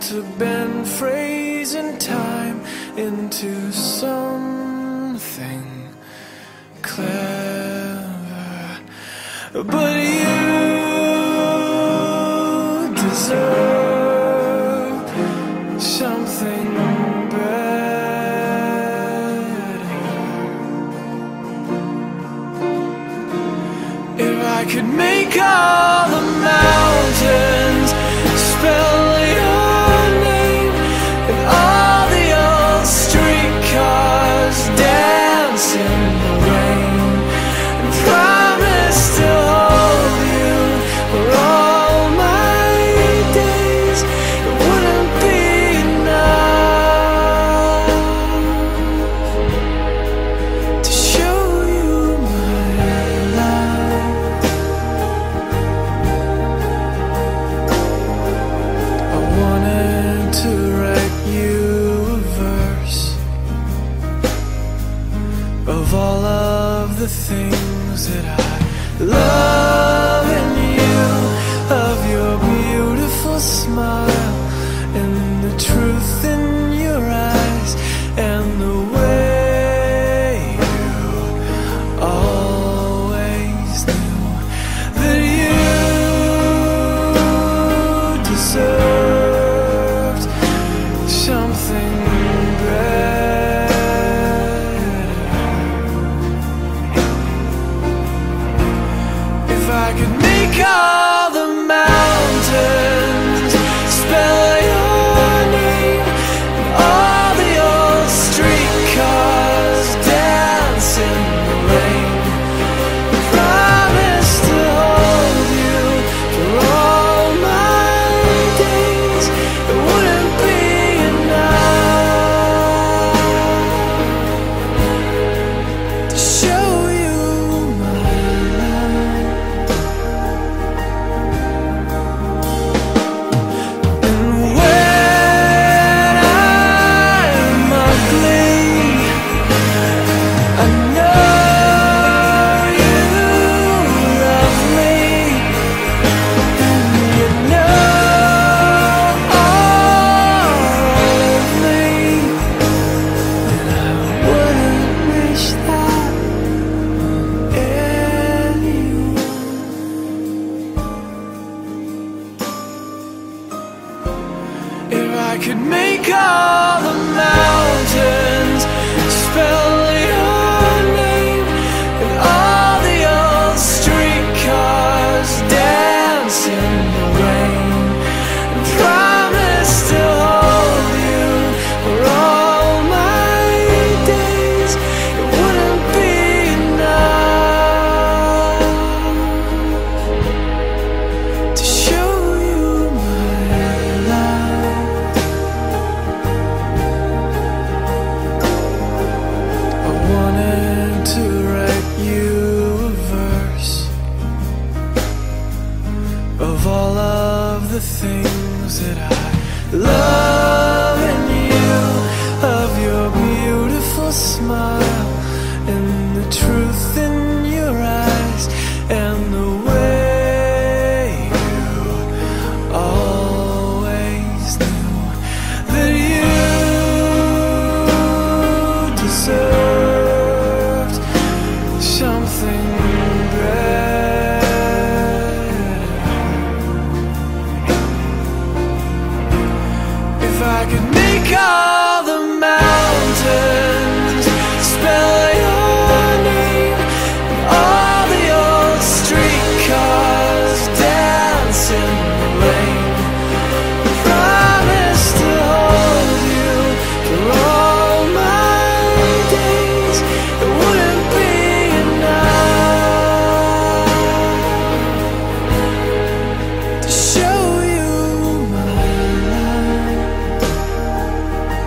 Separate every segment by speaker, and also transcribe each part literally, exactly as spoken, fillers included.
Speaker 1: to bend phrasing time into something clever, but you deserve something better. If I could make all the mountains spell your name, and all the old streetcars dance in the rain, and promise to hold you for all my days, it wouldn't be enough to show you my love. I wanted to write you a verse of all of the things that I love in you, of your beautiful smile and the truth in your eyes, and the way you always knew that you deserved something better. If I could make all the mountains spell your name, and all the old streetcars dance in the rain, promise to hold you for all my days, it wouldn't be enough to show you my love. And when I'm ugly, I know you love me, and you know all of me, and I wouldn't wish that on anyone. If I could make all the mountains spell your name, and all the old streetcars dance in the rain, and promise to hold you for all my days, it wouldn't be enough to show you my love. I wanted to write you a verse of all of the things that I love in you, of your beautiful smile and the truth in your eyes, and the way you always knew that you deserved something better. If I could make all the mountains spell your name, and all the old streetcars dance in the rain, promise to hold you for all my days, it wouldn't be enough to show you my love.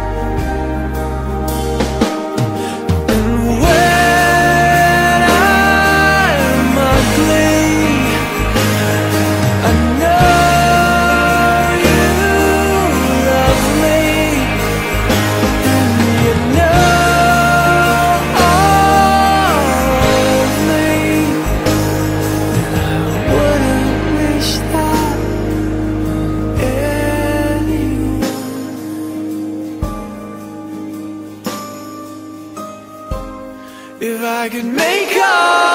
Speaker 1: could make up